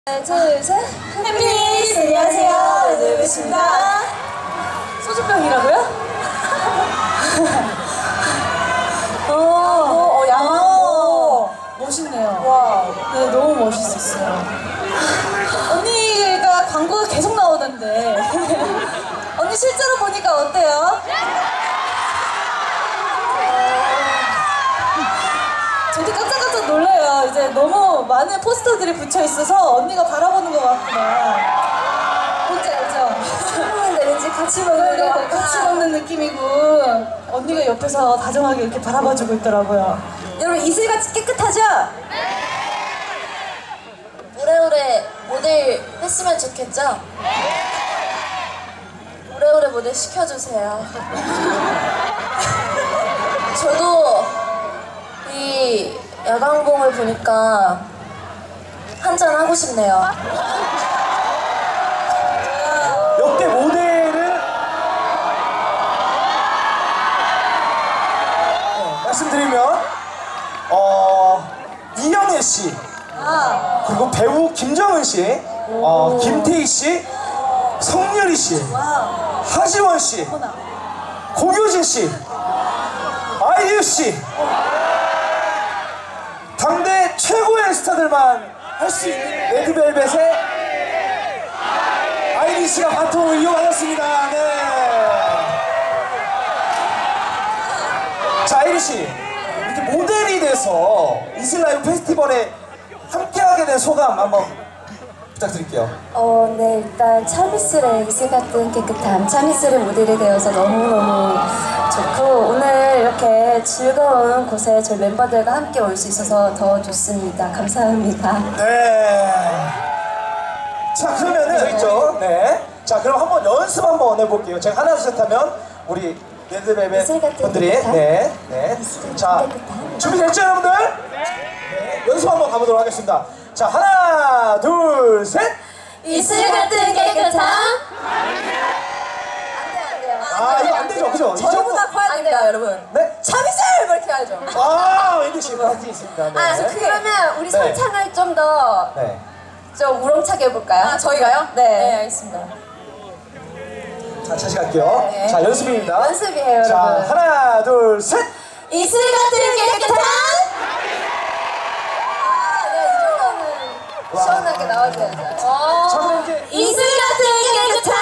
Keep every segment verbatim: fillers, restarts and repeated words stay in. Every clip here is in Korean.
하나, 둘, 셋. 햄피니스 안녕하세요. 레드벨벳입니다. 소주병이라고요? 어, 어, 양호. 멋있네요. 와, 네, 너무 멋있었어요. 언니가 광고가 계속 나오던데. 언니 실제로 보니까 어때요? 저도 깜짝깜짝 놀라요. 이제 너무 많은 포스터들이 붙여 있어서 언니가 바라보는 것 같구나. 뭔지 알죠? 먹는데 왠지 같이 먹는 거 같아. 같이 먹는 느낌이고 언니가 옆에서 다정하게 이렇게 바라봐주고 있더라고요. 여러분 이슬같이 깨끗하죠? 오래오래 모델 했으면 좋겠죠? 오래오래 모델 시켜주세요. 저도 이 야광봉을 보니까 한잔 하고 싶네요. 역대 모델을 네, 말씀드리면 어, 이영애 씨, 아, 그리고 배우 김정은 씨, 어, 김태희 씨, 성유리 씨, 와, 하지원 씨, 어머나. 고효진 씨, 아이유 씨, 당대 최고의 스타들만 할 수 있는 레드벨벳의 아이린 씨가 바통을 이어받았습니다. 네. 자, 아이린 씨, 이렇게 모델이 돼서 이슬라이브 페스티벌에 함께하게 된 소감 한번 부탁드릴게요. 어, 네, 일단 참이슬의 이슬 같은 깨끗함, 참이슬의 모델이 되어서 너무너무 좋고, 오늘 이렇게 즐거운 곳에 저희 멤버들과 함께 올 수 있어서 더 좋습니다. 감사합니다. 네. 자, 그러면은 저기 있죠. 네. 자, 그럼 한번 연습 한번 해볼게요. 제가 하나, 둘, 셋 하면 우리 레드벨벳 분들이 네, 네. 자, 준비됐죠, 여러분들? 네. 연습 한번 가보도록 하겠습니다. 자, 하나, 둘, 셋. 이슬 같은 깨끗함. 아, 이거 안 되죠, 그죠? 이 정도. 저보다 커야 됩니다, 여러분. 네. 참이슬! 뭐 이렇게 하죠. 아, wendy 씨 파티 있습니다. 네. 아, 그러면 우리 네. 선창을 좀 더 네. 좀 우렁차게 해볼까요? 아, 저희가요? 네. 네, 알겠습니다. 자, 다시 갈게요. 네. 자, 연습입니다. 연습이에요, 자, 여러분. 하나, 둘, 셋. 이슬 같은 깨끗함. 아, 네, 이 정도는 와. 시원하게 나와줘야죠. 자, 그럼 이제 이슬 같은 깨끗함.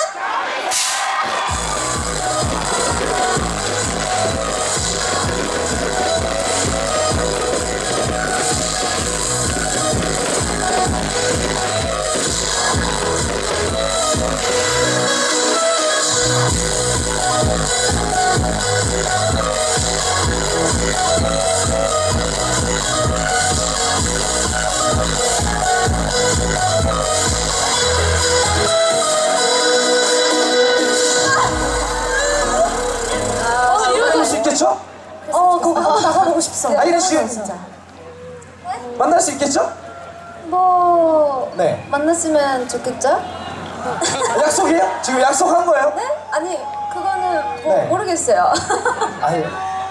만날 수 있겠죠? 어, 그거 한번 나가보고 싶어. 아이린 씨 진짜. 만날 수 있겠죠? 뭐 네. 만났으면 좋겠죠? 약속이에요? 지금 약속한 거예요? 네? 아니 그거는 뭐 네. 모르겠어요. 아니,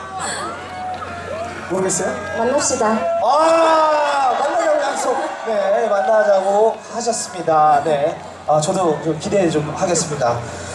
모르겠어요? 만납시다. 아, 만나자고 약속. 네, 만나자고 하셨습니다. 네, 아, 저도 좀 기대 좀 하겠습니다.